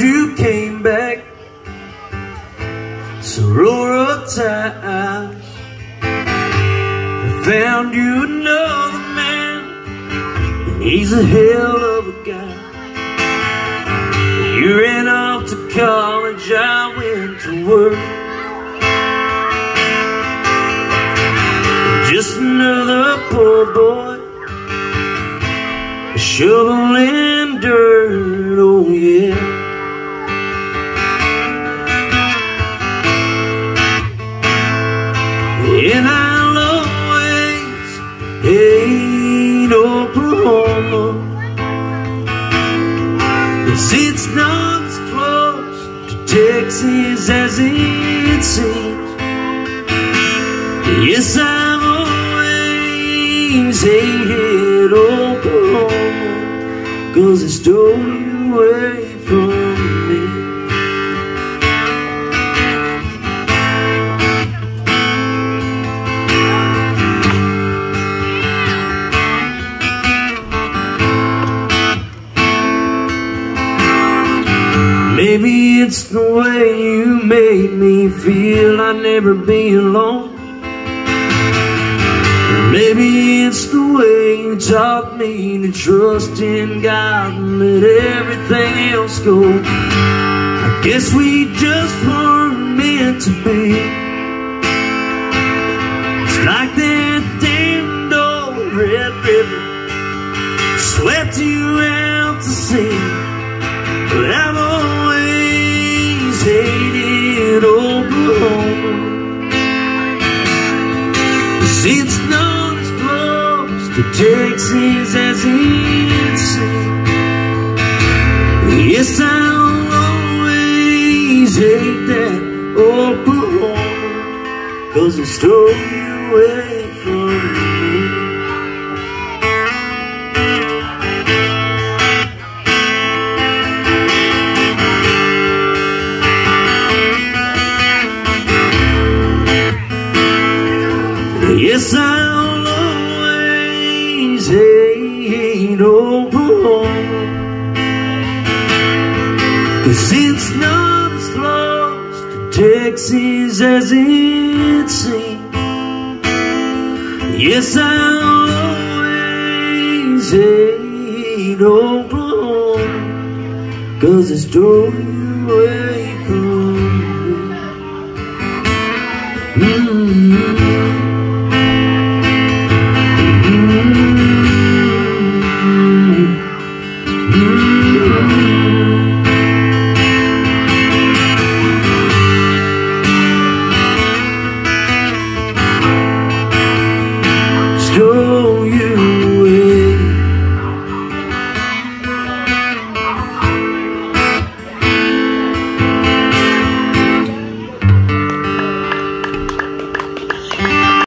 you came back. So roll tide, I found you another man, and he's a hell of a guy. You ran off to college, I went to work. Just another poor boy, shoveling dirt, oh yeah. And I'll always hate Oklahoma, 'cause it's not as close to Texas as it seems. Yes, I've always hated Oklahoma, 'cause it stole you away from me. Maybe it's the way you made me feel I'd never be alone. Maybe it's the way you taught me to trust in God and let everything else go. I guess we just weren't meant to be. It's like that damned old Red River swept you out to sea. But I've always hated Oklahoma, 'cause it's not as close to Texas as it seems. Yes, I'll always hate that Oklahoma, 'cause it stole you away from me. Yes, I'll always hate Oklahoma, 'cause it's not as close to Texas as it seems. Yes, I'll always hate Oklahoma, 'cause it stole you away from me.